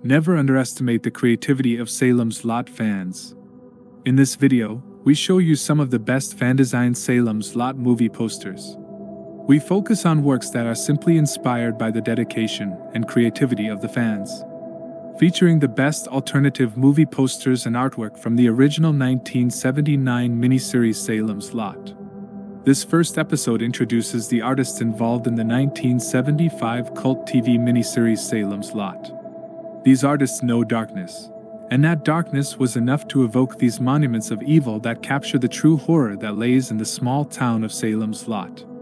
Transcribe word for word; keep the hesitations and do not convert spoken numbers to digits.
Never underestimate the creativity of Salem's Lot fans. In this video, we show you some of the best fan-designed Salem's Lot movie posters. We focus on works that are simply inspired by the dedication and creativity of the fans, featuring the best alternative movie posters and artwork from the original nineteen seventy-nine miniseries Salem's Lot. This first episode introduces the artists involved in the nineteen seventy-five cult T V miniseries Salem's Lot. These artists know darkness, and that darkness was enough to evoke these monuments of evil that capture the true horror that lays in the small town of Salem's Lot.